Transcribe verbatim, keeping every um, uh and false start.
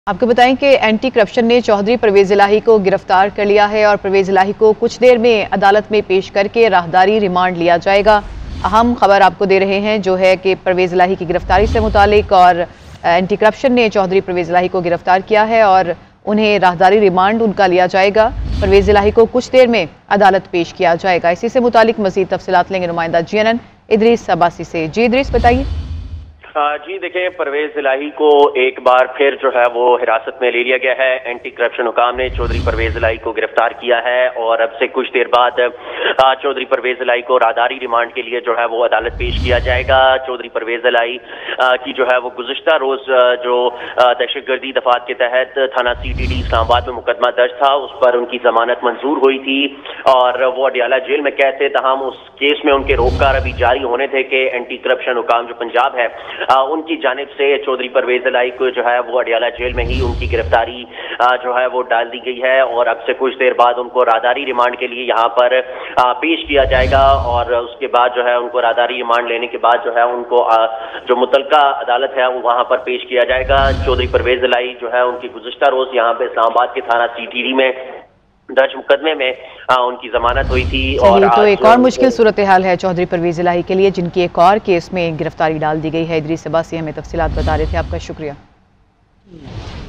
आपको बताएं कि एंटी करप्शन ने चौधरी परवेज इलाही को गिरफ्तार कर लिया है और परवेज इलाही को कुछ देर में अदालत में पेश करके राहदारी रिमांड लिया जाएगा। अहम खबर आपको दे रहे हैं जो है कि परवेज इलाही की गिरफ्तारी से मुतालिक और एंटी करप्शन ने चौधरी परवेज इलाही को गिरफ्तार किया है और उन्हें राहदारी रिमांड उनका लिया जाएगा। परवेज इलाही को कुछ देर में अदालत पेश किया जाएगा। इसी से मुतालिक मजीद तफसीलात लेंगे नुमाइंदा G N N Idrees Abbasi से। जी इदरीस बताइए। जी देखें, परवेज इलाही को एक बार फिर जो है वो हिरासत में ले लिया गया है। एंटी करप्शन हुकाम ने चौधरी परवेज इलाही को गिरफ्तार किया है और अब से कुछ देर बाद चौधरी परवेज इलाही को राहदारी रिमांड के लिए जो है वो अदालत पेश किया जाएगा। चौधरी परवेज इलाही की जो है वो गुज़िश्ता रोज जो दहशतगर्दी दफात के तहत थाना सी टी डी इस्लामाबाद में मुकदमा दर्ज था, उस पर उनकी जमानत मंजूर हुई थी और वो अडियाला जेल में कैद थे। तमाम उस केस में उनके रोककार अभी जारी होने थे कि एंटी करप्शन हुकाम जो पंजाब है आ, उनकी जानिब से चौधरी परवेज इलाही को जो है वो अडियाला जेल में ही उनकी गिरफ्तारी आ, जो है वो डाल दी गई है और अब से कुछ देर बाद उनको राहदारी रिमांड के लिए यहाँ पर आ, पेश किया जाएगा और उसके बाद जो है उनको राहदारी रिमांड लेने के बाद जो है उनको आ, जो मुतलका अदालत है वो वहाँ पर पेश किया जाएगा। चौधरी परवेज इलाही जो है उनकी गुज़िश्ता रोज यहाँ पे इस्लामाबाद के थाना सी टी डी में दर्ज मुकदमे में आ, उनकी जमानत हुई थी। और तो एक और मुश्किल सूरत हाल है चौधरी परवेज इलाही के लिए, जिनकी एक और केस में गिरफ्तारी डाल दी गई है। इदरीस अब्बासी हमें तफसीलात बता रहे थे। आपका शुक्रिया।